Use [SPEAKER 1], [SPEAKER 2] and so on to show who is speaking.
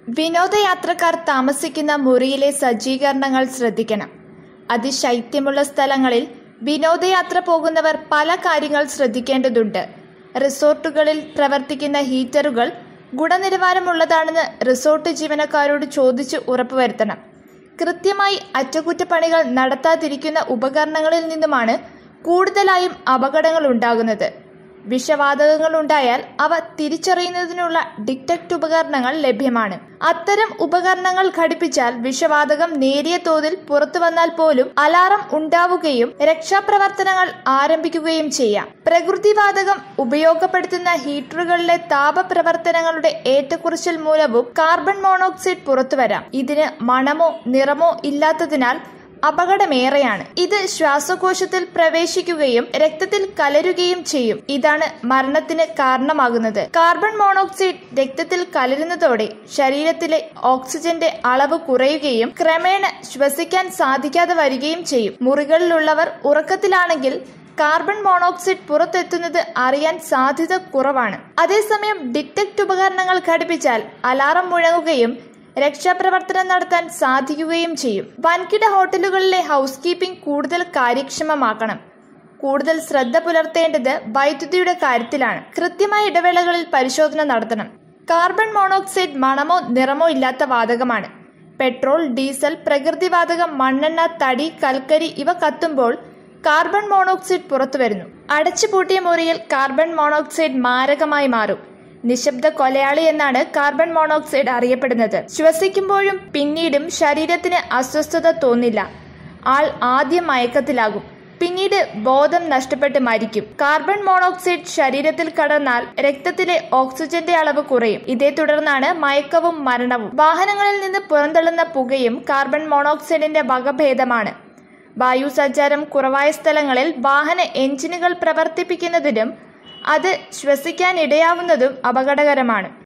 [SPEAKER 1] വിനോദയാത്രക്കാർ താമസിക്കുന്ന മുറിയിലെ സജ്ജീകരണങ്ങൾ ശ്രദ്ധിക്കണം. അതിശൈത്യമുള്ള സ്ഥലങ്ങളിൽ വിനോദയാത്ര പോകുന്നവർ പല കാര്യങ്ങൾ ശ്രദ്ധിക്കേണ്ടതുണ്ട്. റിസോർട്ടുകളിൽ പ്രവർത്തിക്കുന്ന ഹീറ്ററുകൾ ഗുണനിലവാരമുള്ളതാണെന്ന് റിസോർട്ട് ജീവനക്കാരോട് ചോദിച്ച് ഉറപ്പുവരുത്തണം. കൃത്യമായി അറ്റകുറ്റപ്പണികൾ നടത്താതിരിക്കുന്ന ഉപകരണങ്ങളിൽ നിന്നുമാണ് കൂടുതലായും അപകടങ്ങൾ ഉണ്ടാകുന്നത്. വിഷവാതകങ്ങൾ ഉണ്ടായാൽ അവ തിരിച്ചറിയുന്നതിനുള്ള ഡിറ്റക്ട് ഉപകരണങ്ങൾ ലഭ്യമാണ്. അത്തരം ഉപകരണങ്ങൾ ഘടിപ്പിച്ചാൽ വിഷവാതകം നേരിയ തോതിൽ പുറത്തു വന്നാൽ പോലും അലാറം ഉണ്ടാവുകയും രക്ഷാപ്രവർത്തനങ്ങൾ ആരംഭിക്കുകയും ചെയ്യാം. പ്രകൃതിവാതകം ഉപയോഗപ്പെടുത്തുന്ന ഹീറ്ററുകളിലെ താപപ്രവർത്തനങ്ങളുടെ ഏറ്റക്കുറച്ചിൽ മൂലവും കാർബൺ മോണോക്സൈഡ് പുറത്തുവരാം. ഇതിന് മണമോ നിറമോ ഇല്ലാത്തതിനാൽ അപകടമേറെയാണ്. ഇത് ശ്വാസകോശത്തിൽ പ്രവേശിക്കുകയും രക്തത്തിൽ കലരുകയും ചെയ്യും. ഇതാണ് മരണത്തിന് കാരണമാകുന്നത്. കാർബൺ മോണോക്സൈഡ് രക്തത്തിൽ കലരുന്നതോടെ ശരീരത്തിലെ ഓക്സിജന്റെ അളവ് കുറയുകയും ക്രമേണ ശ്വസിക്കാൻ സാധിക്കാതെ വരികയും ചെയ്യും. മുറികളിലുള്ളവർ ഉറക്കത്തിലാണെങ്കിൽ കാർബൺ മോണോക്സൈഡ് പുറത്തെത്തുന്നത് അറിയാൻ സാധ്യത കുറവാണ്. അതേസമയം ഡിറ്റക്ട് ഉപകരണങ്ങൾ ഘടിപ്പിച്ചാൽ അലാറം മുഴങ്ങുകയും രക്ഷാപ്രവർത്തനം നടത്താൻ സാധിക്കുകയും ചെയ്യും. വൻകിട ഹോട്ടലുകളിലെ ഹൗസ് കീപ്പിംഗ് കൂടുതൽ കാര്യക്ഷമമാക്കണം. കൂടുതൽ ശ്രദ്ധ പുലർത്തേണ്ടത് വൈദ്യുതിയുടെ കാര്യത്തിലാണ്. കൃത്യമായ ഇടവേളകളിൽ പരിശോധന നടത്തണം. കാർബൺ മോണോക്സൈഡ് മണമോ നിറമോ ഇല്ലാത്ത വാതകമാണ്. പെട്രോൾ, ഡീസൽ, പ്രകൃതിവാതകം, മണ്ണെണ്ണ, തടി, കൽക്കരി ഇവ കത്തുമ്പോൾ കാർബൺ മോണോക്സൈഡ് പുറത്തുവരുന്നു. അടച്ചുപൂട്ടിയ മുറിയിൽ കാർബൺ മോണോക്സൈഡ് മാരകമായി മാറും. നിശബ്ദ കൊലയാളി എന്നാണ് കാർബൺ മോണോക്സൈഡ് അറിയപ്പെടുന്നത്. ശ്വസിക്കുമ്പോഴും പിന്നീടും ശരീരത്തിന് അസ്വസ്ഥത തോന്നില്ല. ആൾ ആദ്യം മയക്കത്തിലാകും, പിന്നീട് ബോധം നഷ്ടപ്പെട്ട് മരിക്കും. കാർബൺ മോണോക്സൈഡ് ശരീരത്തിൽ കടന്നാൽ രക്തത്തിലെ ഓക്സിജന്റെ അളവ് കുറയും. ഇതേ തുടർന്നാണ് മയക്കവും മരണവും. വാഹനങ്ങളിൽ നിന്ന് പുറന്തള്ളുന്ന പുകയും കാർബൺ മോണോക്സൈഡിന്റെ വകഭേദമാണ്. വായു സഞ്ചാരം കുറവായ സ്ഥലങ്ങളിൽ വാഹന എഞ്ചിനുകൾ പ്രവർത്തിപ്പിക്കുന്നതിനും അത് ശ്വസിക്കാനിടയാവുന്നതും അപകടകരമാണ്.